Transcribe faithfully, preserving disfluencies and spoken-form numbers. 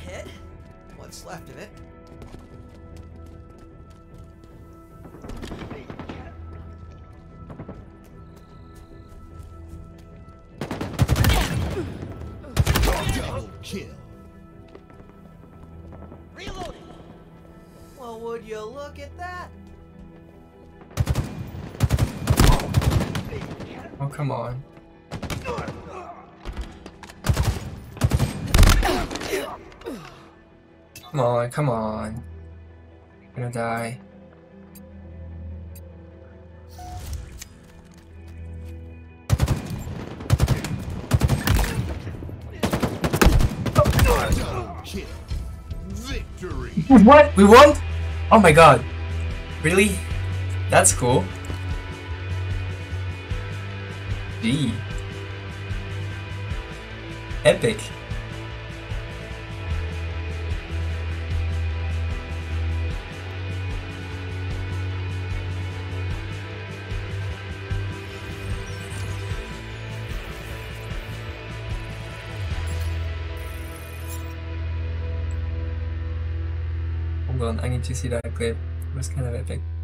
hit. What's left of it. Double kill. Reloading. Well, would you look at that? Oh, come on. Come on, come on. I'm gonna die. Double kill. Victory. What? We won? Oh my god. Really? That's cool. Gee. Epic. Hold on, I need to see that clip. It was kind of epic.